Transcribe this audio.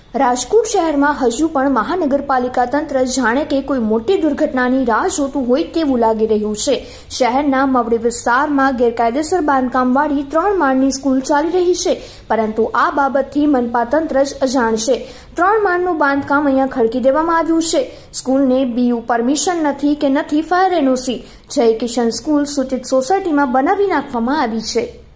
રાજકોટ શહેરમાં હજુ પણ મહાનગરપાલિકા તંત્ર જાણે કે કોઈ મોટી દુર્ઘટનાની રાહ જોતું હોય તેવું લાગી રહ્યું છે। શહેરના મવડી વિસ્તારમાં ગેરકાયદેસર બાંધકામવાળી 3 માળની સ્કૂલ ચાલી રહી છે, પરંતુ આ બાબતથી મનપા તંત્ર જ અજાણ છે। 3 માળનું બાંધકામ અહીંયા ખડકી દેવામાં આવ્યું છે। સ્કૂલને BU પરમિશન નથી કે નથી ફાયર એનઓસી। જય કિશન સ્કૂલ સૂચિત સોસાયટીમાં બનાવી નાખવામાં આવી છે।